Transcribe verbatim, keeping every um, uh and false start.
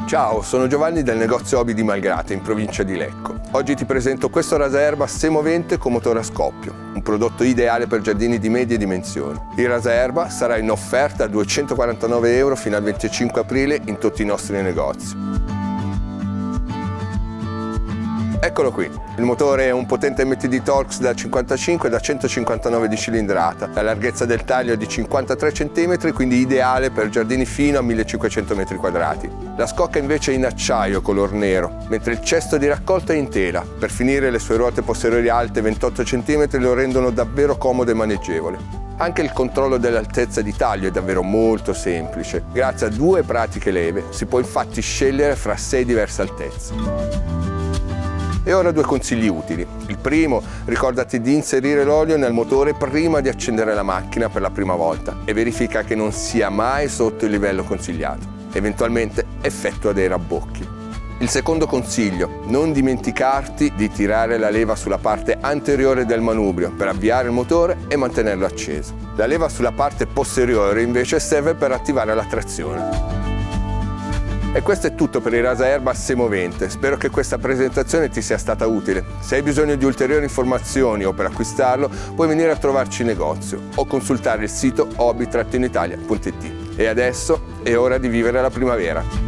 Ciao, sono Giovanni del negozio Hobby di Malgrate in provincia di Lecco. Oggi ti presento questo rasaerba semovente con motore a scoppio, un prodotto ideale per giardini di medie dimensioni. Il rasaerba sarà in offerta a duecentoquarantanove euro fino al venticinque aprile in tutti i nostri negozi. Eccolo qui, il motore è un potente M T D Torx da cinquantacinque e da centocinquantanove di cilindrata, la larghezza del taglio è di cinquantatré centimetri, quindi ideale per giardini fino a millecinquecento metri quadrati. La scocca invece è in acciaio color nero, mentre il cesto di raccolta è in tela. Per finire le sue ruote posteriori alte ventotto centimetri lo rendono davvero comodo e maneggevole. Anche il controllo dell'altezza di taglio è davvero molto semplice. Grazie a due pratiche leve si può infatti scegliere fra sei diverse altezze. E ora due consigli utili. Il primo, ricordati di inserire l'olio nel motore prima di accendere la macchina per la prima volta e verifica che non sia mai sotto il livello consigliato. Eventualmente effettua dei rabbocchi. Il secondo consiglio, non dimenticarti di tirare la leva sulla parte anteriore del manubrio per avviare il motore e mantenerlo acceso. La leva sulla parte posteriore invece serve per attivare la trazione. E questo è tutto per il rasaerba semovente. Spero che questa presentazione ti sia stata utile. Se hai bisogno di ulteriori informazioni o per acquistarlo, puoi venire a trovarci in negozio o consultare il sito hobby italia punto it. E adesso è ora di vivere la primavera.